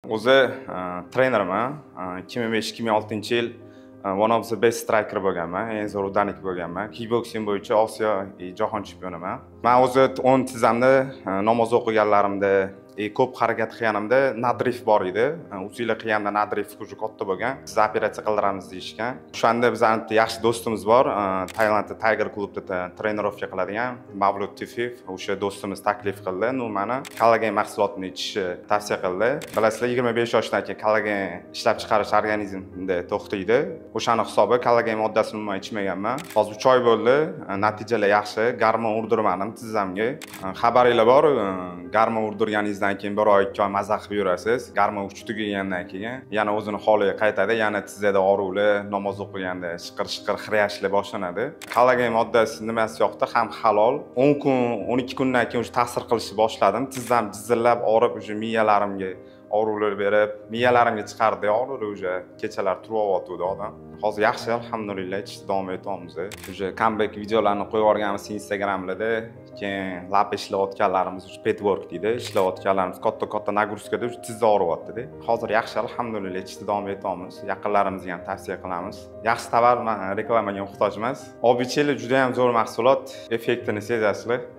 O'zi trenerman. 2005-2006-yil one of the best striker bo'lganman, eng zo'r urdanik bo'lganman. Kickboxing bo'yicha Osiyo jahon chempioniman. Men o'zi 10 tizamda namoz o'qiganlarimda ko'p harakat qilganimda nadrif bor edi. O'zinglar qilganda nadrif juda katta bo'lgan. Biz operatsiya qildiramiz deyishgan. O'shanda bizning yaxshi do'stimiz bor, Tailandda Tiger klubida trenerovka qiladigan Mavlud Tifiyev. O'sha do'stimiz taklif qildi, meni kollagen mahsulotini ichishni tavsiya qildi. Bilasizlar, 25 yoshdan keyin kollagen ishlab chiqarish organizmda to'xtaydi. O'shani hisobi kollagen moddasini umuman ichmaganman. Hozir 3 oy bo'ldi, natijalar yaxshi. Garmon urdirmadim tizamga. Xabaringlar bor, garmon urdirganingizdan keyin 1 oy 2 oy maza qilib yurasiz. Garmon uchi tugagandan keyin yana o'zini holiga qaytadi, yana tizada og'ruvlar, namoz o'qiganda shiqir xirayashlar boshlanadi. Kollagen moddasi nimasi yoqdi, ham halol. 10 kun, 12 kundan keyin o'sha ta'sir qilishni boshladim. Tizam jizillab, og'rib, o'sha miyalarimga og'ruvlar berib, miyalarimga chiqardi og'ruvlar, o'sha kechalar turib olotdi odam. Hozir yaxshi, alhamdulillah, ishda davom etyapmiz. O'sha comeback videolarni qo'yib yuborganmiz Instagramlarda. Keyin lab ishlayotganlarimiz, pet work deydi, ishlayotganlarimiz katta nagruskada tizda og'riyapti-da. Hozir yaxshi, alhamdulillah, ishda davom etyapmiz. Yaqinlarimizga ham tavsiya qilamiz. Yaxshi tovar, men reklamaga muhtoj emas. Obicheli juda ham zo'r mahsulot, effektini sezasizlar.